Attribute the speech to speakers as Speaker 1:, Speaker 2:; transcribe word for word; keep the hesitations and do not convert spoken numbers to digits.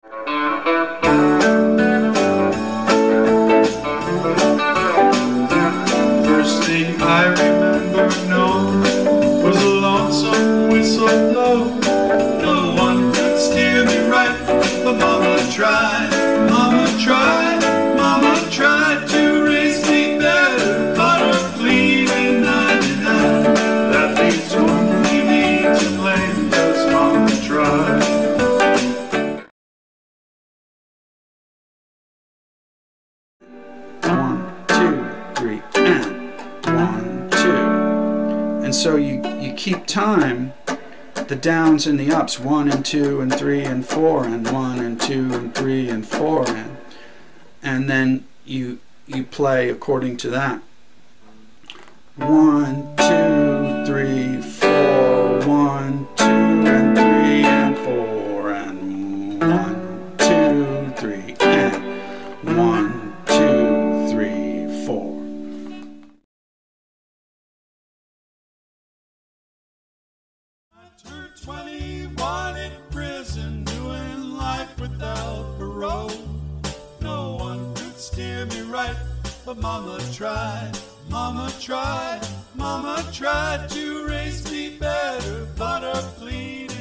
Speaker 1: First thing I remember, no, was a lonesome whistle blow. No one could steer me right, but Mama tried, Mama tried, Mama tried to raise me better, but her clean in ninety-nine. That leaves only me to blame, 'cause Mama tried.
Speaker 2: One, two, three, and one, two. And so you, you keep time, the downs and the ups, one and two and three and four and one and two and three and four and and then you you play according to that. One, two, three, four, one, two and three and four and one, two, three and one, two, three, four.
Speaker 1: I turned twenty-one in prison, doing life without parole. No one could steer me right, but Mama tried, Mama tried, Mama tried to raise me better, but her clean